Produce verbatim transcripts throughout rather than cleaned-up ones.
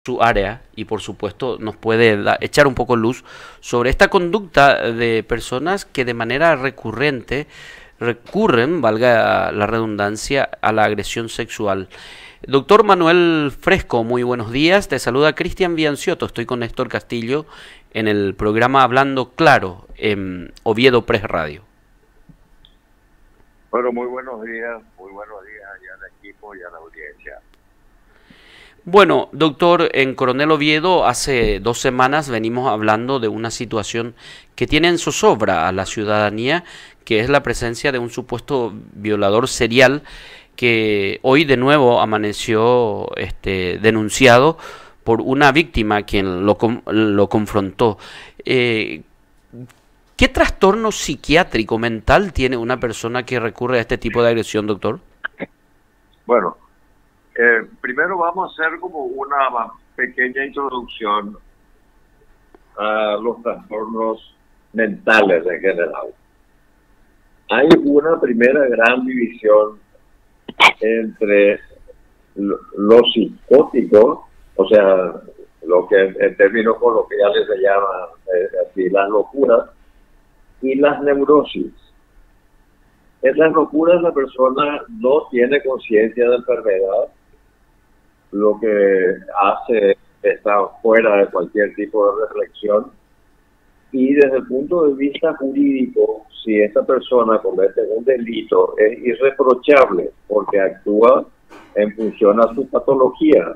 su área y por supuesto nos puede da- echar un poco luz sobre esta conducta de personas que de manera recurrente recurren, valga la redundancia, a la agresión sexual. Doctor Manuel Fresco, muy buenos días. Te saluda Cristian Viancioto. Estoy con Néstor Castillo en el programa Hablando Claro en Oviedo Press Radio. Bueno, muy buenos días, muy buenos días allá al equipo y a la audiencia. Bueno, doctor, en Coronel Oviedo hace dos semanas venimos hablando de una situación que tiene en zozobra a la ciudadanía, que es la presencia de un supuesto violador serial que hoy de nuevo amaneció este, denunciado por una víctima quien lo, lo confrontó. Eh, ¿Qué trastorno psiquiátrico mental tiene una persona que recurre a este tipo de agresión, doctor? Bueno, eh, primero vamos a hacer como una pequeña introducción a los trastornos mentales en general. Hay una primera gran división entre lo, lo psicótico, o sea, lo que en términos coloquiales se llama eh, así, las locuras, y las neurosis. En las locuras la persona no tiene conciencia de enfermedad, lo que hace estar fuera de cualquier tipo de reflexión, y desde el punto de vista jurídico, si esta persona comete un delito, es irreprochable porque actúa en función a su patología.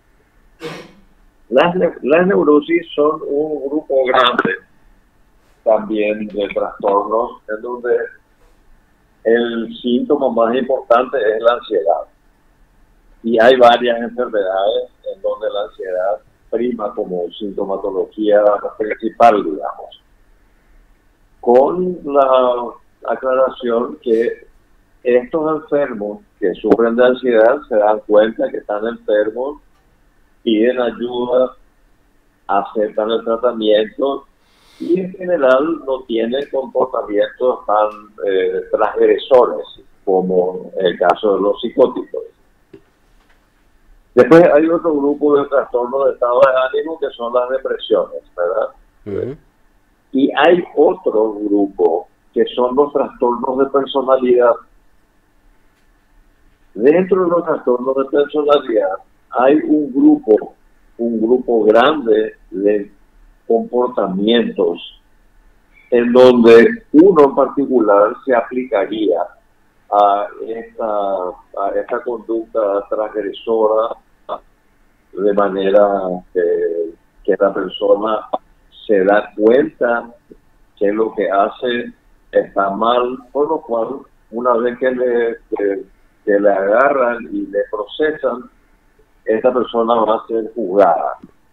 Las, las neurosis son un grupo grande también de trastornos en donde el síntoma más importante es la ansiedad. Y hay varias enfermedades en donde la ansiedad prima como sintomatología principal, digamos. Con la aclaración que estos enfermos que sufren de ansiedad se dan cuenta que están enfermos, piden ayuda, aceptan el tratamiento y en general no tienen comportamientos tan eh, transgresores como el caso de los psicóticos. Después hay otro grupo de trastornos de estado de ánimo que son las depresiones, ¿verdad? Uh-huh. Y hay otro grupo que son los trastornos de personalidad. Dentro de los trastornos de personalidad hay un grupo, un grupo grande de comportamientos en donde uno en particular se aplicaría a esta, a esta conducta transgresora de manera que, que la persona se da cuenta que lo que hace está mal, por lo cual una vez que le, que, que le agarran y le procesan, esta persona va a ser juzgada.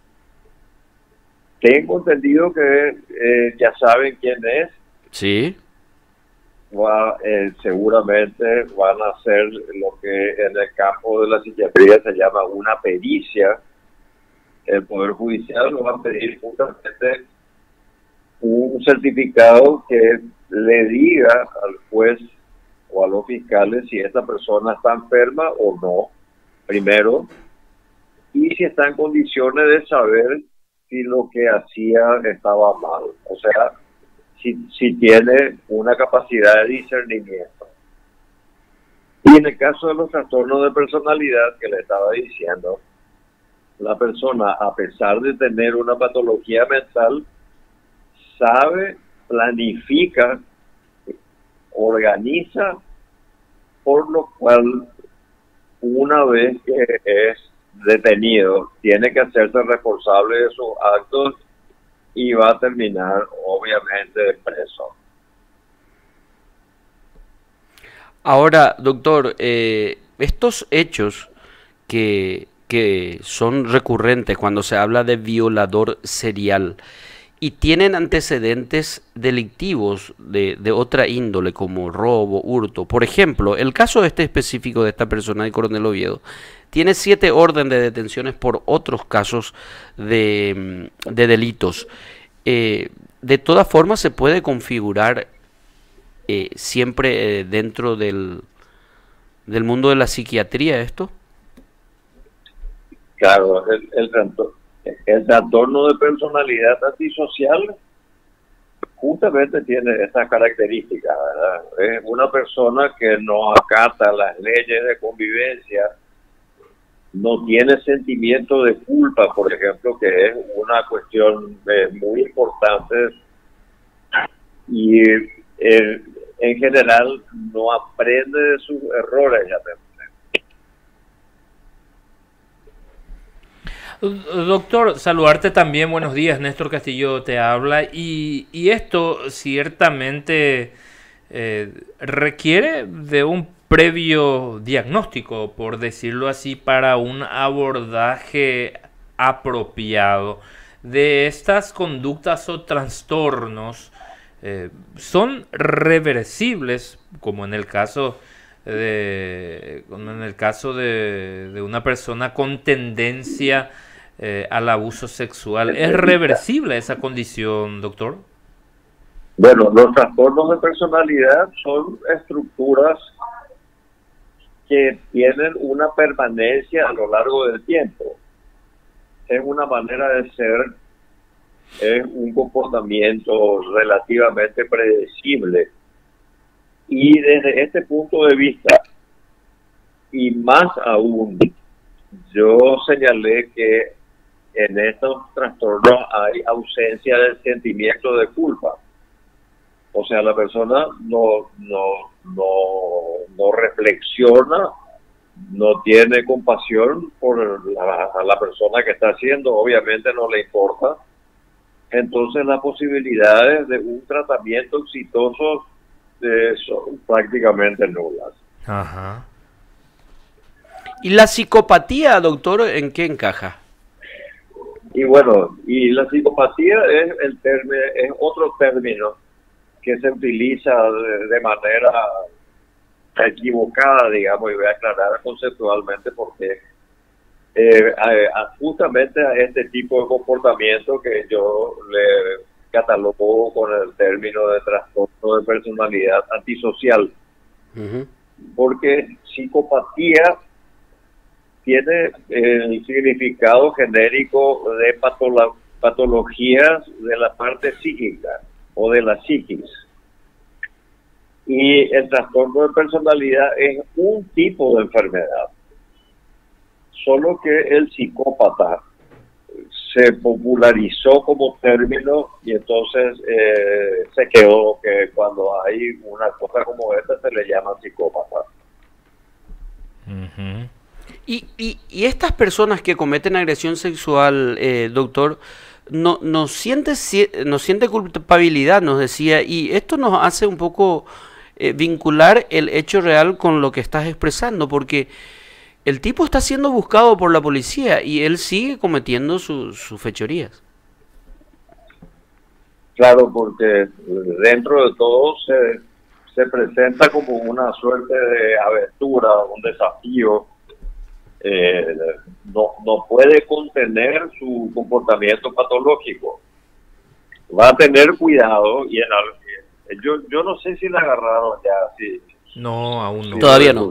Tengo entendido que eh, ya saben quién es. Sí. Va, eh, seguramente van a hacer lo que en el campo de la psiquiatría se llama una pericia. El Poder Judicial nos va a pedir justamente un certificado que le diga al juez o a los fiscales si esta persona está enferma o no, primero, y si está en condiciones de saber si lo que hacía estaba mal, o sea, si, si tiene una capacidad de discernimiento. Y en el caso de los trastornos de personalidad que le estaba diciendo, la persona, a pesar de tener una patología mental, sabe, planifica, organiza, por lo cual una vez que es detenido, tiene que hacerse responsable de sus actos y va a terminar obviamente preso. Ahora, doctor, eh, estos hechos que, que son recurrentes cuando se habla de violador serial y tienen antecedentes delictivos de, de otra índole como robo, hurto. Por ejemplo, el caso este específico de esta persona de Coronel Oviedo tiene siete órdenes de detenciones por otros casos de, de delitos. Eh, de todas formas se puede configurar eh, siempre eh, dentro del, del mundo de la psiquiatría esto. Claro, el, el, trastorno, el trastorno de personalidad antisocial justamente tiene estas características, ¿verdad? Es una persona que no acata las leyes de convivencia, no tiene sentimiento de culpa, por ejemplo, que es una cuestión eh, muy importante, y eh, en general no aprende de sus errores. Ya Doctor, saludarte también, buenos días, Néstor Castillo te habla, y, y esto ciertamente eh, requiere de un previo diagnóstico, por decirlo así, para un abordaje apropiado de estas conductas o trastornos. Eh, son reversibles, como en el caso de, como en el caso de, de una persona con tendencia eh, al abuso sexual. ¿Es reversible esa condición, doctor? Bueno, los trastornos de personalidad son estructuras que tienen una permanencia a lo largo del tiempo. Es una manera de ser, es un comportamiento relativamente predecible. Y desde este punto de vista, y más aún, yo señalé que en estos trastornos hay ausencia del sentimiento de culpa. O sea, la persona no, no, no, no reflexiona, no tiene compasión por la, a la persona que está haciendo, obviamente no le importa. Entonces las posibilidades de un tratamiento exitoso eh, son prácticamente nulas. Ajá. ¿Y la psicopatía, doctor, en qué encaja? Y bueno, y la psicopatía es el término, es otro término que se utiliza de, de manera equivocada, digamos, y voy a aclarar conceptualmente porque eh, a, a, justamente a este tipo de comportamiento que yo le catalogo con el término de trastorno de personalidad antisocial. Uh-huh. Porque psicopatía tiene el significado genérico de patolo patologías de la parte psíquica o de la psiquis. Y el trastorno de personalidad es un tipo de enfermedad. Solo que el psicópata se popularizó como término y entonces eh, se quedó que cuando hay una cosa como esta se le llama psicópata. Uh-huh. Y, y, y estas personas que cometen agresión sexual, eh, doctor, no, no, siente, no siente culpabilidad, nos decía, y esto nos hace un poco eh, vincular el hecho real con lo que estás expresando, porque el tipo está siendo buscado por la policía y él sigue cometiendo su, sus fechorías. Claro, porque dentro de todo se, se presenta como una suerte de aventura, un desafío. Eh, no, no puede contener su comportamiento patológico. Va a tener cuidado y en el, yo, yo no sé si la agarraron ya. Si, no, aún no. Si Todavía no.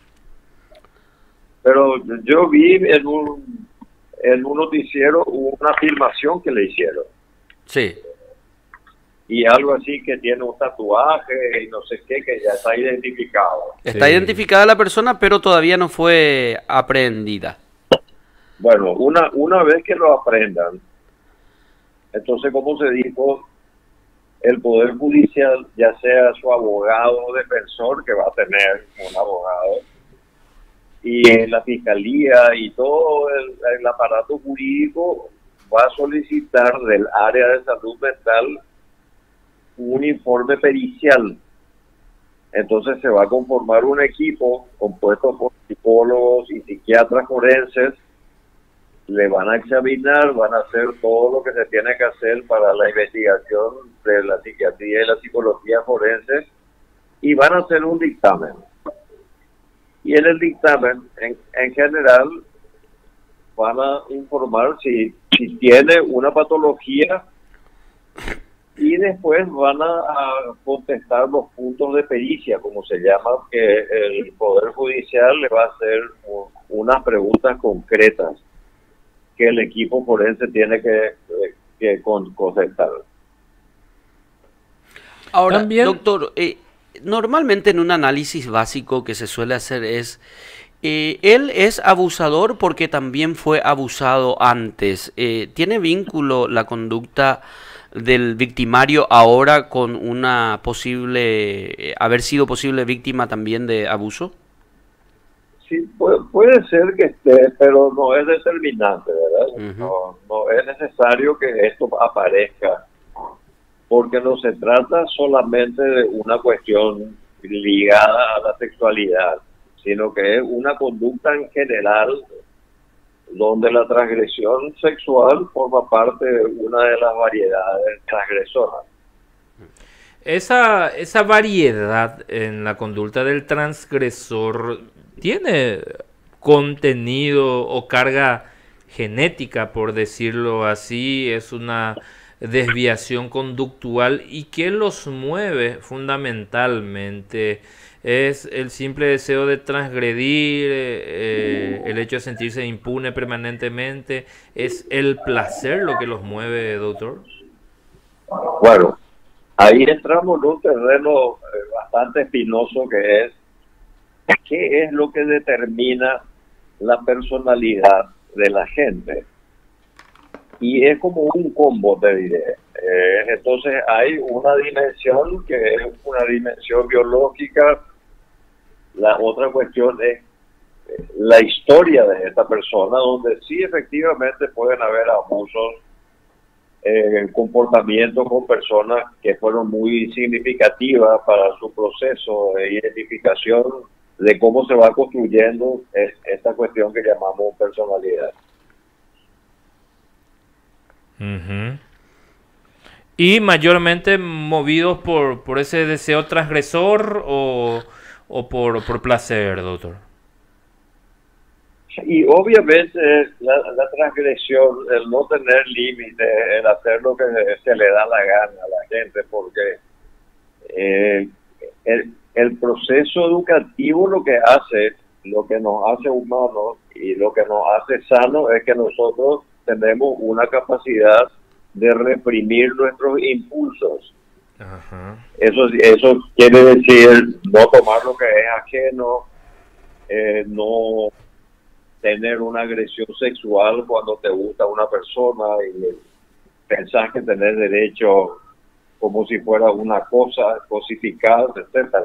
Pero yo vi en un, en un noticiero una filmación que le hicieron. Sí. Y algo así que tiene un tatuaje y no sé qué, que ya está identificado. Está sí. identificada la persona, pero todavía no fue aprehendida. Bueno, una, una vez que lo aprendan, entonces, como se dijo, el Poder Judicial, ya sea su abogado defensor, que va a tener un abogado, y la Fiscalía y todo el, el aparato jurídico va a solicitar del área de salud mental un informe pericial. Entonces se va a conformar un equipo compuesto por psicólogos y psiquiatras forenses. Le van a examinar, van a hacer todo lo que se tiene que hacer para la investigación de la psiquiatría y la psicología forense y van a hacer un dictamen. Y en el dictamen, en, en general, van a informar si, si tiene una patología y después van a, a contestar los puntos de pericia, como se llama, que el Poder Judicial le va a hacer unas preguntas concretas. que el equipo forense tiene que, que con- cosechar. Ahora, También, doctor, eh, normalmente en un análisis básico que se suele hacer es, eh, él es abusador porque también fue abusado antes. Eh, ¿tiene vínculo la conducta del victimario ahora con una posible, eh, haber sido posible víctima también de abuso? Sí, puede, puede ser que esté, pero no es determinante, ¿verdad? Ujú. No, no es necesario que esto aparezca, porque no se trata solamente de una cuestión ligada a la sexualidad, sino que es una conducta en general donde la transgresión sexual forma parte de una de las variedades transgresoras. esa, esa variedad en la conducta del transgresor tiene contenido o carga genética, por decirlo así, es una desviación conductual y que los mueve fundamentalmente. Es el simple deseo de transgredir, eh, eh, el hecho de sentirse impune permanentemente, es el placer lo que los mueve, doctor. Bueno, ahí entramos en un terreno eh, bastante espinoso que es qué es lo que determina la personalidad de la gente. Y es como un combo, te diré. Eh, entonces hay una dimensión que es una dimensión biológica, la otra cuestión es eh, la historia de esta persona, donde sí efectivamente pueden haber abusos, eh, comportamientos con personas que fueron muy significativas para su proceso de identificación de cómo se va construyendo es- esta cuestión que llamamos personalidad. Ujú. Y mayormente movidos por, por ese deseo transgresor o, o por, por placer, doctor. Y obviamente la, la transgresión, el no tener límite, el hacer lo que se le da la gana a la gente, porque eh, el, el proceso educativo lo que hace, lo que nos hace humanos y lo que nos hace sanos es que nosotros tenemos una capacidad de reprimir nuestros impulsos. Ajá. Eso, eso quiere decir no tomar lo que es ajeno, eh, no tener una agresión sexual cuando te gusta una persona y pensás que tenés derecho como si fuera una cosa cosificada, etcétera.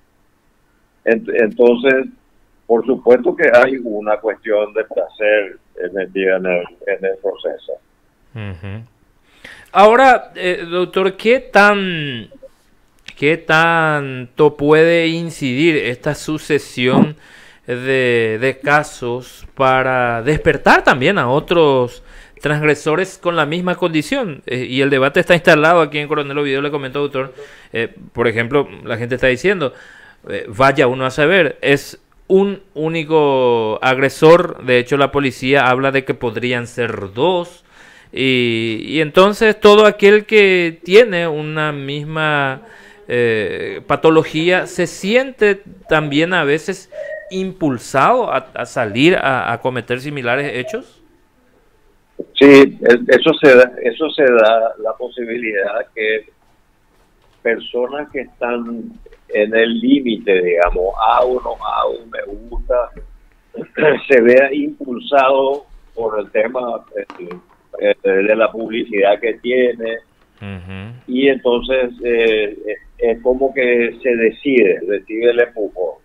Ent- Entonces, por supuesto que hay una cuestión de placer eh, metida en el, en el proceso. Ujú. Ahora, eh, doctor, ¿qué tan, qué tanto puede incidir esta sucesión de, de casos para despertar también a otros transgresores con la misma condición? Eh, y el debate está instalado aquí en Coronel Oviedo, le comentó, doctor. Eh, por ejemplo, la gente está diciendo, eh, vaya uno a saber, es un único agresor. De hecho, la policía habla de que podrían ser dos. Y, y entonces todo aquel que tiene una misma eh, patología se siente también a veces impulsado a, a salir a, a cometer similares hechos. Sí, es- eso se da, eso se da la posibilidad que personas que están en el límite, digamos, a uno, a uno me gusta, se vea impulsado por el tema eh, eh, de la publicidad que tiene Ujú. y entonces eh, eh, es como que se decide, decide el empujón.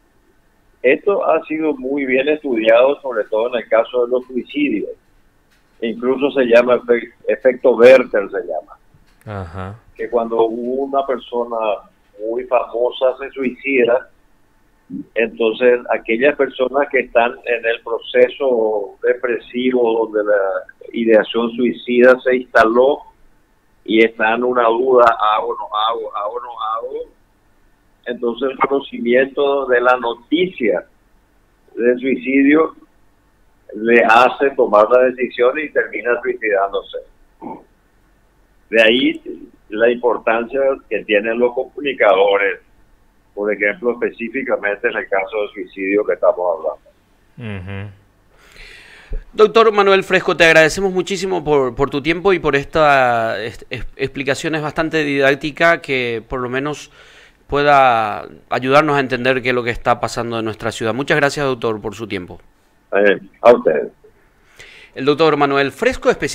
Esto ha sido muy bien estudiado, sobre todo en el caso de los suicidios. Incluso se llama efe- efecto Werther, se llama, Ajá. que cuando una persona muy famosa se suicida, entonces aquellas personas que están en el proceso depresivo donde la ideación suicida se instaló y están en una duda, hago, no hago, hago, no hago, entonces el conocimiento de la noticia del suicidio le hace tomar la decisión y termina suicidándose. De ahí la importancia que tienen los comunicadores, por ejemplo, específicamente en el caso de suicidio que estamos hablando. Ujú. Doctor Manuel Fresco, te agradecemos muchísimo por, por tu tiempo y por esta es, es, explicaciones bastante didáctica que por lo menos pueda ayudarnos a entender qué es lo que está pasando en nuestra ciudad. Muchas gracias, doctor, por su tiempo. Eh, a ustedes. El doctor Manuel Fresco, especialista